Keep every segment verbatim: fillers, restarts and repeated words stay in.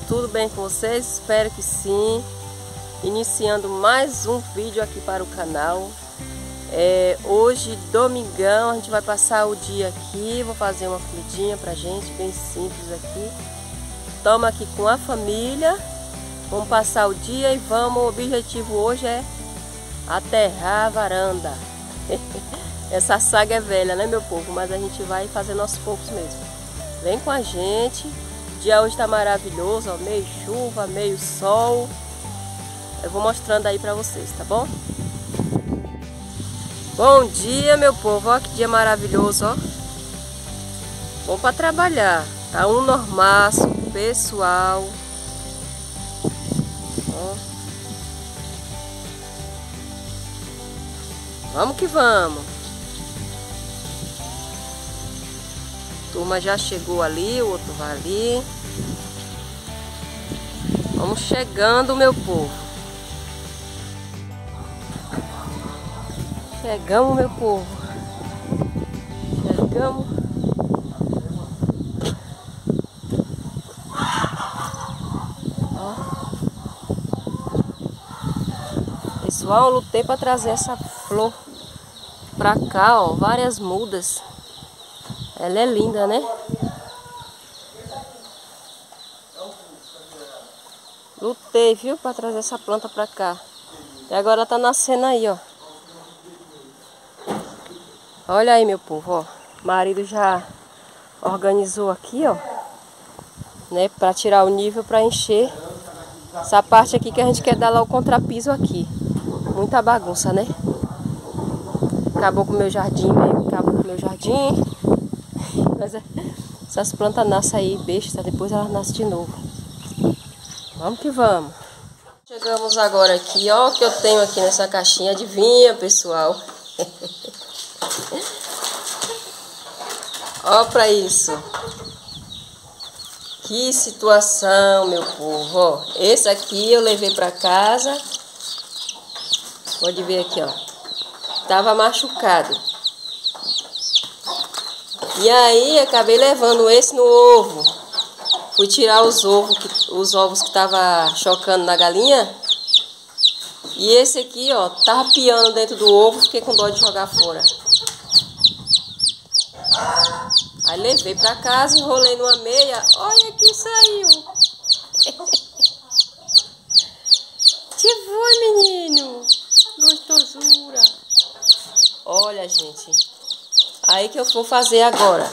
tudo bem com vocês? Espero que sim. Iniciando mais um vídeo aqui para o canal. É, hoje, domingão, a gente vai passar o dia aqui. Vou fazer uma comidinha pra gente, bem simples aqui. Estamos aqui com a família. Vamos passar o dia e vamos. O objetivo hoje é aterrar a varanda. Essa saga é velha, né, meu povo? Mas a gente vai fazendo aos poucos mesmo. Vem com a gente. O dia hoje tá maravilhoso, ó, meio chuva, meio sol. Eu vou mostrando aí pra vocês, tá bom? Bom dia, meu povo. Ó que dia maravilhoso, ó. Bom pra trabalhar. Tá um normaço, pessoal. Ó. Vamos que vamos. A turma já chegou ali, o outro vai ali. Vamos chegando, meu povo. Chegamos, meu povo. Chegamos. Ó. Pessoal, eu lutei para trazer essa flor pra cá, ó. Várias mudas. Ela é linda, né? Lutei, viu, para trazer essa planta pra cá. E agora tá nascendo aí, ó. Olha aí, meu povo, ó. O marido já organizou aqui, ó, né, para tirar o nível, para encher essa parte aqui que a gente quer dar lá o contrapiso aqui. Muita bagunça, né? Acabou com o meu jardim, meio acabou com o meu jardim. Mas essas plantas nascem aí, besta, depois elas nascem de novo. Vamos que vamos. Chegamos agora aqui, ó, o que eu tenho aqui nessa caixinha. Adivinha, pessoal? Ó pra isso. Que situação, meu povo, ó. Esse aqui eu levei pra casa. Pode ver aqui, ó. Tava machucado. E aí acabei levando esse no ovo. Fui tirar os ovos que, os ovos que tava chocando na galinha. E esse aqui, ó, tava piando dentro do ovo. Fiquei com dó de jogar fora. Aí levei pra casa, enrolei numa meia. Olha que saiu. Que foi, menino? Gostosura. Olha, gente. Aí que eu vou fazer agora.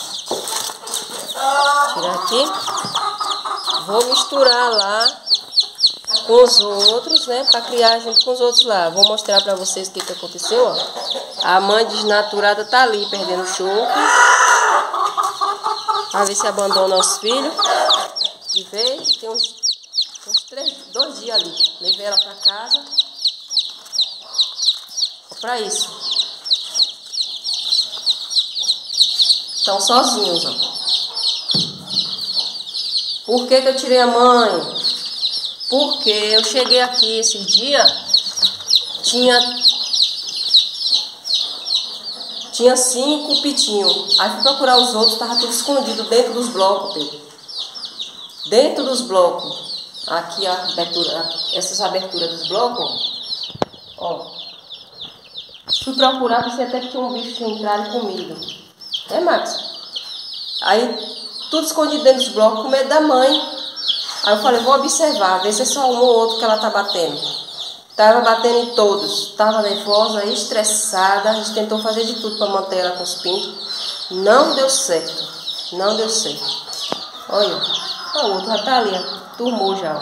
Tirar aqui. Vou misturar lá com os outros, né? Pra criar junto com os outros lá. Vou mostrar pra vocês o que que aconteceu, ó. A mãe desnaturada tá ali, perdendo o choco. Pra ver se abandona os filhos. E veio, tem uns, uns três, dois dias ali. Levei ela pra casa. Ó, pra isso. Estão sozinhos, ó. Por que que eu tirei a mãe? Porque eu cheguei aqui esse dia, tinha... Tinha cinco pitinhos. Aí fui procurar os outros, tava tudo escondido dentro dos blocos, Pedro. Dentro dos blocos. Aqui a abertura, essas aberturas dos blocos. Ó. Fui procurar, pensei até que tinha um bicho tinha entrado e comido. É, Max? Aí, tudo escondido dentro dos blocos, com medo da mãe. Aí eu falei, vou observar, ver se é só um ou outro que ela tá batendo. Tava batendo em todos, tava nervosa, estressada. A gente tentou fazer de tudo para manter ela com os pintos. Não deu certo, não deu certo. Olha, o outro já tá ali, ó, turmou já.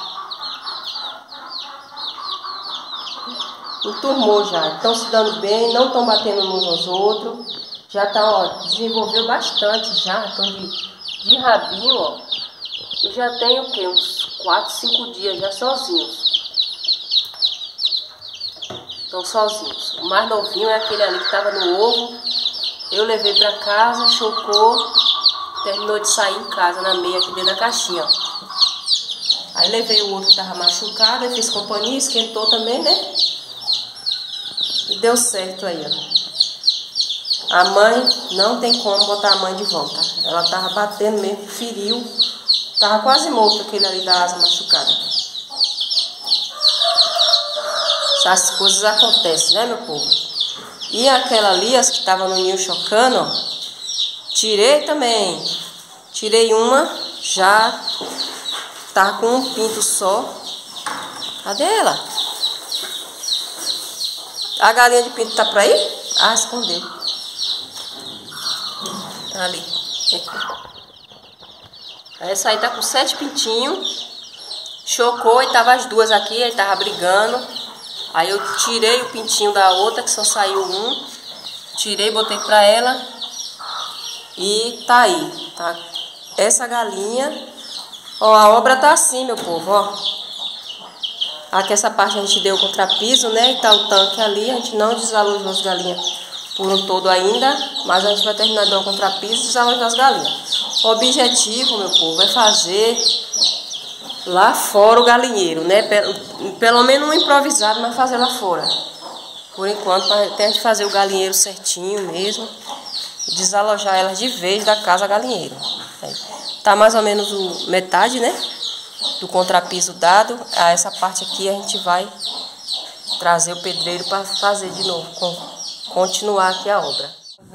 Turmou já, estão se dando bem, não estão batendo uns aos outros. Já tá, ó, desenvolveu bastante já, estão de, de rabinho, ó. E já tem o quê? Uns quatro, cinco dias já sozinhos. Estão sozinhos. O mais novinho é aquele ali que estava no ovo. Eu levei para casa, chocou. Terminou de sair em casa, na meia aqui dentro da caixinha. Aí levei o outro que estava machucado. Eu fiz companhia, esquentou também, né? E deu certo aí, ó. A mãe, não tem como botar a mãe de volta. Ela estava batendo mesmo, feriu. Tava quase morto aquele ali da asa machucada. Essas coisas acontecem, né, meu povo? E aquela ali, as que estavam no ninho chocando, ó, tirei também. Tirei uma, já tá com um pinto só. Cadê ela? A galinha de pinto tá por aí? Ah, escondeu. Tá ali. Essa aí tá com sete pintinhos. Chocou e tava as duas aqui, aí tava brigando. Aí eu tirei o pintinho da outra, que só saiu um. Tirei, botei pra ela. E tá aí, tá? Essa galinha. Ó, a obra tá assim, meu povo, ó. Aqui essa parte a gente deu contrapiso, né? E tá o tanque ali. A gente não desalojou as galinhas por um todo ainda. Mas a gente vai terminar de dar um contrapiso e desalojar as galinhas. O objetivo, meu povo, é fazer lá fora o galinheiro, né? Pelo, pelo menos um improvisado, mas fazer lá fora. Por enquanto, para a gente fazer o galinheiro certinho mesmo. Desalojar elas de vez da casa galinheiro. Tá mais ou menos o metade, né? Do contrapiso dado. A essa parte aqui a gente vai trazer o pedreiro para fazer de novo, com, continuar aqui a obra.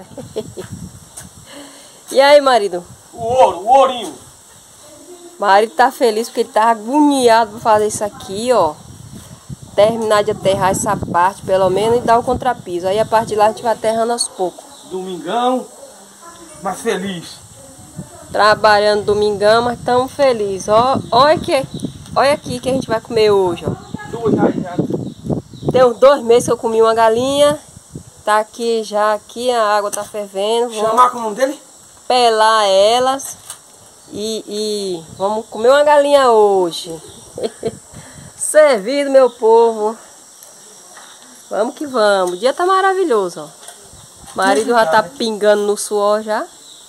E aí, marido? O ouro, o ourinho. Marido tá feliz porque ele tá agoniado para fazer isso aqui, ó. Terminar de aterrar essa parte, pelo menos, e dar o contrapiso. Aí a parte de lá a gente vai aterrando aos poucos. Domingão, mas feliz. Trabalhando domingão, mas estamos felizes. Ó, olha, que, olha aqui que a gente vai comer hoje, ó. Duas já, já. Tem uns dois meses que eu comi uma galinha. Tá aqui já, aqui a água tá fervendo. Chamar com o nome dele? Pelar elas. E, e vamos comer uma galinha hoje. Servido, meu povo. Vamos que vamos. O dia tá maravilhoso, ó. O marido já tá pingando no suor já.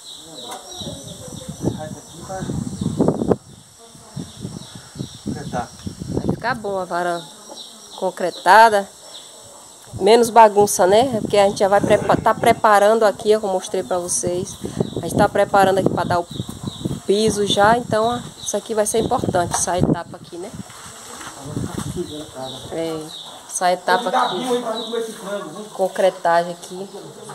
Vai ficar bom a varanda concretada. Menos bagunça, né? Porque a gente já vai prepa tá preparando aqui, ó, que eu mostrei pra vocês. A gente tá preparando aqui pra dar o piso já. Então, ó, isso aqui vai ser importante, essa etapa aqui, né? É, essa etapa aqui. Concretagem aqui.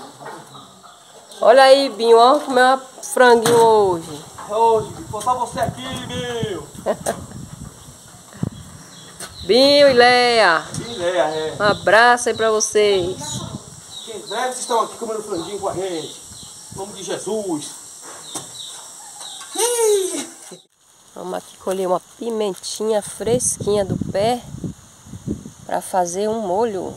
Olha aí, Binho, ó, comer uma franguinho hoje. Hoje, vou botar você aqui, meu. Binho e Leia. Binho e Leia, é. Um abraço aí pra vocês. Que em breve vocês estão aqui comendo franguinho com a gente. Em nome de Jesus. Vamos aqui colher uma pimentinha fresquinha do pé para fazer um molho.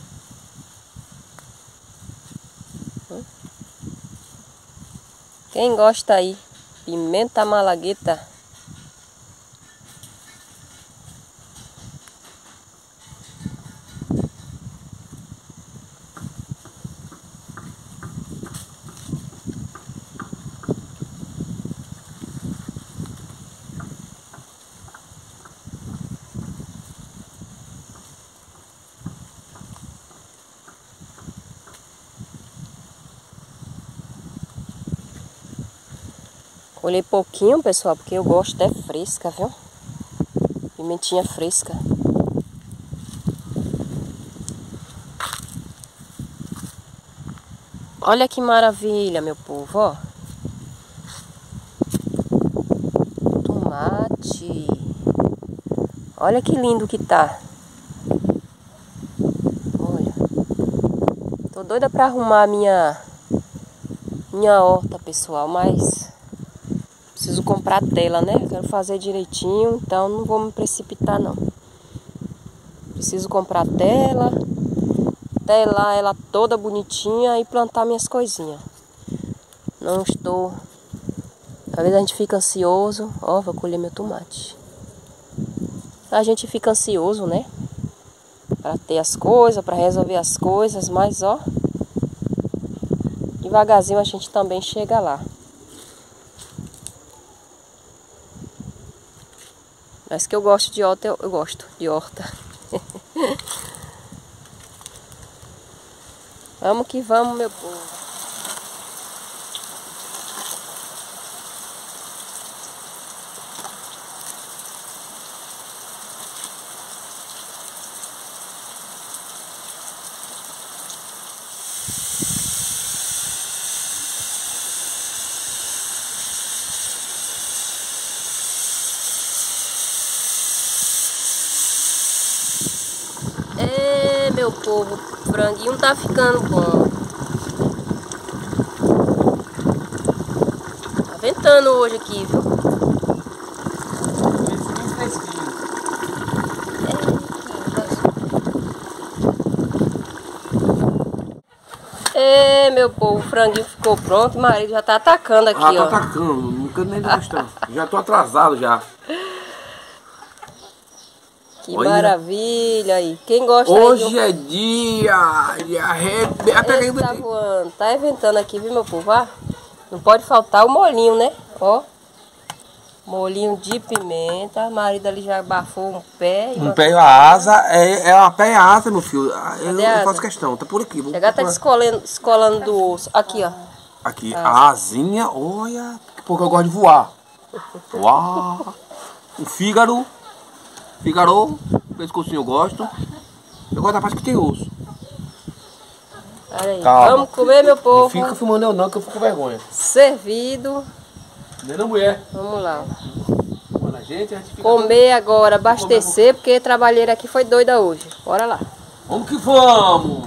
Quem gosta aí? Pimenta malagueta. Colhei pouquinho, pessoal, porque eu gosto é fresca, viu? Pimentinha fresca. Olha que maravilha, meu povo, ó. Tomate. Olha que lindo que tá. Olha. Tô doida pra arrumar a minha, minha horta, pessoal, mas preciso comprar tela, né? Quero fazer direitinho, então não vou me precipitar, não. Preciso comprar tela, telar ela toda bonitinha e plantar minhas coisinhas. Não estou... Às vezes a gente fica ansioso. Ó, vou colher meu tomate. A gente fica ansioso, né? Para ter as coisas, para resolver as coisas, mas ó... Devagarzinho a gente também chega lá. Mas que eu gosto de horta, eu, eu gosto de horta. Vamos que vamos, meu povo. É, meu povo, o franguinho tá ficando bom. Tá ventando hoje aqui, viu? É, meu povo, o franguinho ficou pronto. O marido já tá atacando aqui, ah, ó. Ah, tô atacando, não quero nem gostar. Já tô atrasado já. Que Olha. Maravilha aí. Quem gosta hoje aí do... é dia de arrebentar. Ele tá voando, tá inventando aqui, viu, meu povo? Ah, não pode faltar o molhinho, né? Ó, molhinho de pimenta. A marido ali já abafou um pé. Um pé e a asa, é, é uma pé e a asa, meu filho. Eu, eu faço questão, tá por aqui. Vou Chegar tá descolando, descolando do osso. Aqui, ó. Aqui, a asinha, olha, porque eu gosto de voar. Uau! O fígado. Fígado, pescocinho eu gosto. Eu gosto da parte que tem osso. Olha aí. Vamos comer, meu povo. Não fica filmando eu não, que eu fico com vergonha. Servido. Nem na mulher. Vamos lá. Mano, a gente, a gente fica comer todo... agora, abastecer, porque a trabalheira aqui foi doida hoje. Bora lá. Vamos que vamos!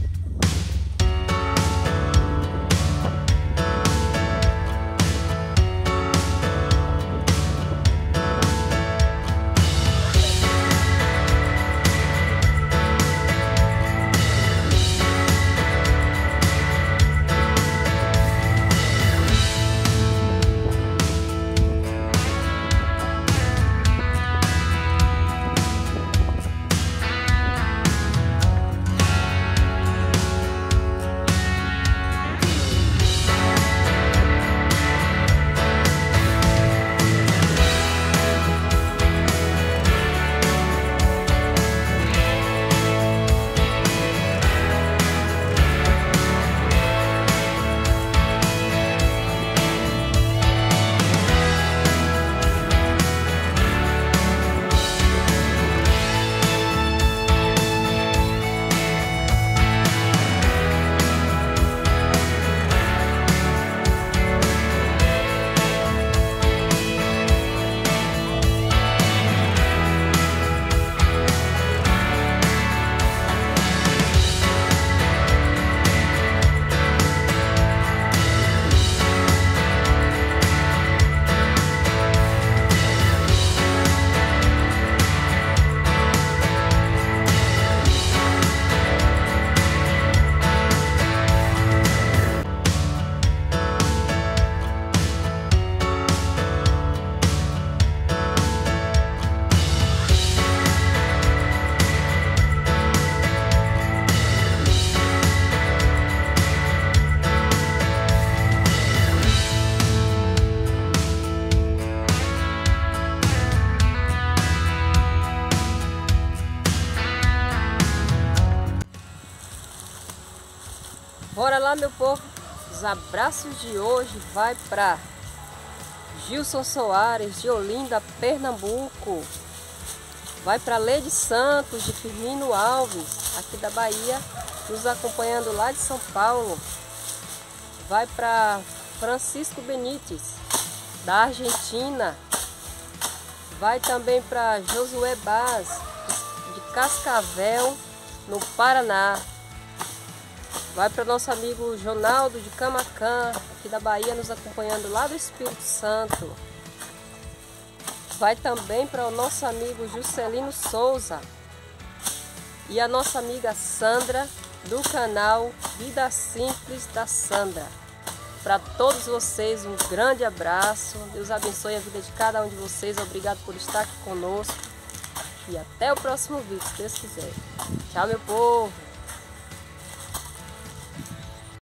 Bora lá, meu povo. Os abraços de hoje vai para Gilson Soares, de Olinda, Pernambuco. Vai para Lede Santos, de Firmino Alves, aqui da Bahia, nos acompanhando lá de São Paulo. Vai para Francisco Benites, da Argentina. Vai também para Josué Baz, de Cascavel, no Paraná. Vai para o nosso amigo Ronaldo de Camacan, aqui da Bahia, nos acompanhando lá do Espírito Santo. Vai também para o nosso amigo Juscelino Souza e a nossa amiga Sandra, do canal Vida Simples da Sandra. Para todos vocês, um grande abraço. Deus abençoe a vida de cada um de vocês. Obrigado por estar aqui conosco. E até o próximo vídeo, se Deus quiser. Tchau, meu povo!